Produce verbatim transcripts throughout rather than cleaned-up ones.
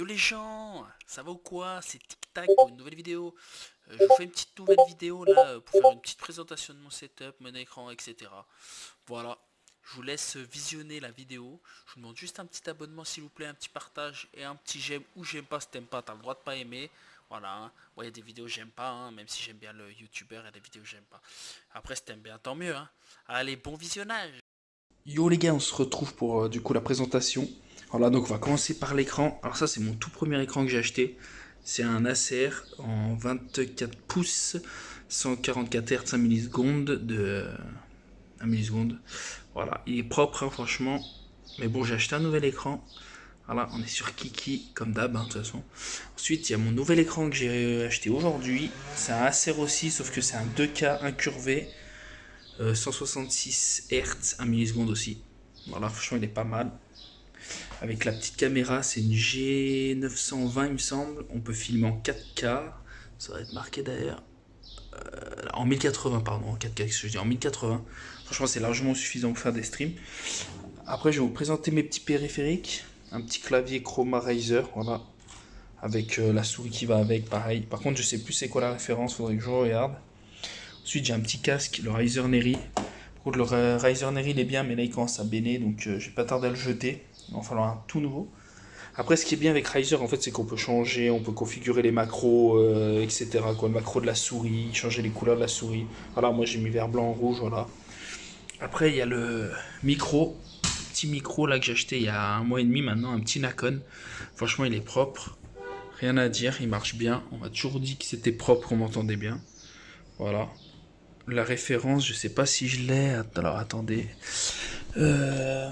Yo les gens, ça va ou quoi? C'est Tic Tac pour une nouvelle vidéo. Euh, je vous fais une petite nouvelle vidéo là euh, pour faire une petite présentation de mon setup, mon écran, et cetera. Voilà, je vous laisse visionner la vidéo. Je vous demande juste un petit abonnement s'il vous plaît, un petit partage et un petit j'aime ou j'aime pas. Si t'aimes pas, t'as le droit de pas aimer. Voilà, hein. Bon, il y a des vidéos j'aime pas, hein, même si j'aime bien le youtubeur, il y a des vidéos j'aime pas. Après, si t'aimes bien, tant mieux. Hein. Allez, bon visionnage. Yo les gars, on se retrouve pour euh, du coup la présentation. Alors là, donc on va commencer par l'écran. Alors ça, c'est mon tout premier écran que j'ai acheté. C'est un Acer en vingt-quatre pouces, cent quarante-quatre hertz, un milliseconde de un milliseconde. Voilà, il est propre hein, franchement. Mais bon, j'ai acheté un nouvel écran. Voilà, on est sur Kiki comme d'hab hein, de toute façon. Ensuite, il y a mon nouvel écran que j'ai acheté aujourd'hui. C'est un Acer aussi, sauf que c'est un deux K incurvé. Euh, cent soixante-six hertz, un milliseconde aussi. Voilà, franchement, il est pas mal. Avec la petite caméra, c'est une G neuf cent vingt, il me semble. On peut filmer en quatre K. Ça va être marqué d'ailleurs. Euh, en mille quatre-vingts, pardon, en quatre K, qu'est-ce que je dis, en mille quatre-vingts. Franchement, c'est largement suffisant pour faire des streams. Après, je vais vous présenter mes petits périphériques. Un petit clavier Chroma Razer, voilà. Avec euh, la souris qui va avec, pareil. Par contre, je sais plus c'est quoi la référence, faudrait que je regarde. Ensuite, j'ai un petit casque, le Razer Neri. Par contre, le Razer Neri, il est bien, mais là, il commence à béner, donc euh, je vais pas tarder à le jeter. Il va falloir un tout nouveau. Après, ce qui est bien avec Razer, en fait, c'est qu'on peut changer, on peut configurer les macros, euh, et cetera. Quoi, le macro de la souris, changer les couleurs de la souris. Voilà, moi, j'ai mis vert, blanc, rouge, voilà. Après, il y a le micro, petit micro là que j'ai acheté il y a un mois et demi maintenant, un petit Nakon. Franchement, il est propre, rien à dire, il marche bien. On m'a toujours dit que c'était propre, qu'on m'entendait bien. Voilà. La référence, je sais pas si je l'ai. Alors attendez. Euh...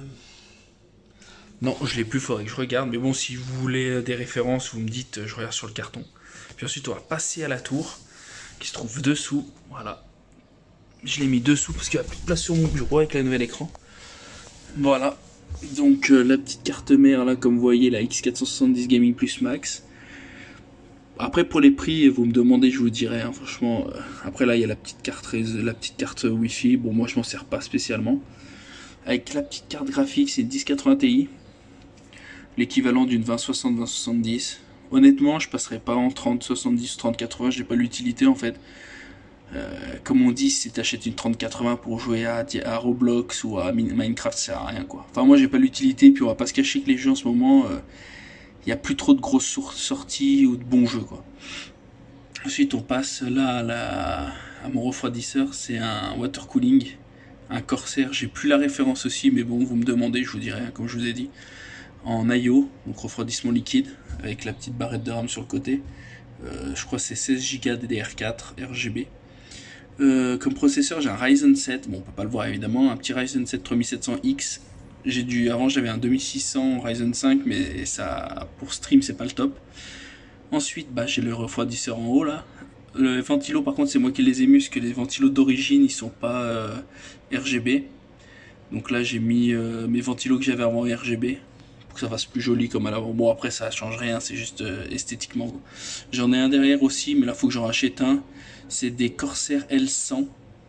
Non, je l'ai plus, faudrait que je regarde. Mais bon, si vous voulez des références, vous me dites, je regarde sur le carton. Puis ensuite, on va passer à la tour, qui se trouve dessous. Voilà. Je l'ai mis dessous parce qu'il n'y a plus de place sur mon bureau avec le nouvel écran. Voilà. Donc euh, la petite carte mère là, comme vous voyez, la X quatre cent soixante-dix Gaming Plus Max. Après pour les prix, vous me demandez, je vous dirai. Hein, franchement, euh, après là il y a la petite carte, la petite carte Wi-Fi. Bon moi je m'en sers pas spécialement. Avec la petite carte graphique, c'est dix quatre-vingts Ti, l'équivalent d'une vingt soixante vingt soixante-dix. Honnêtement, je passerai pas en trente soixante-dix ou trente quatre-vingts. J'ai pas l'utilité en fait. Euh, comme on dit, si t'achètes une trente quatre-vingts pour jouer à, à Roblox ou à Minecraft, ça sert à rien quoi. Enfin moi j'ai pas l'utilité, puis on va pas se cacher que les jeux en ce moment, il euh, n'y a plus trop de grosses sorties ou de bons jeux quoi. Ensuite on passe là à, la, à mon refroidisseur, c'est un water cooling, un Corsair, j'ai plus la référence aussi, mais bon vous me demandez, je vous dirai, comme je vous ai dit. En I O, donc refroidissement liquide, avec la petite barrette de RAM sur le côté. Euh, je crois que c'est seize giga D D R quatre R G B. Euh, comme processeur, j'ai un Ryzen sept, bon on peut pas le voir évidemment, un petit Ryzen sept trois mille sept cents X. J'ai dû, avant j'avais un deux mille six cents Ryzen cinq, mais ça, pour stream c'est pas le top. Ensuite bah, j'ai le refroidisseur en haut là. Le ventilo par contre c'est moi qui les ai mis, parce que les ventilos d'origine ils sont pas euh, R G B. Donc là j'ai mis euh, mes ventilos que j'avais avant R G B, pour que ça fasse plus joli comme à l'avant. Bon après ça change rien, c'est juste euh, esthétiquement. J'en ai un derrière aussi, mais là faut que j'en rachète un. C'est des Corsair L cent,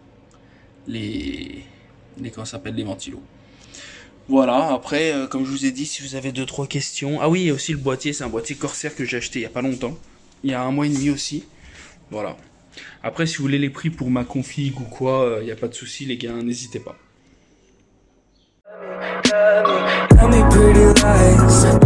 les, les comment ça s'appelle, les ventilos. Voilà, après, euh, comme je vous ai dit, si vous avez deux trois questions. Ah oui, il y a aussi le boîtier, c'est un boîtier Corsair que j'ai acheté il n'y a pas longtemps. Il y a un mois et demi aussi. Voilà. Après, si vous voulez les prix pour ma config ou quoi, il euh, n'y a pas de souci, les gars, n'hésitez pas. Tell me pretty lies,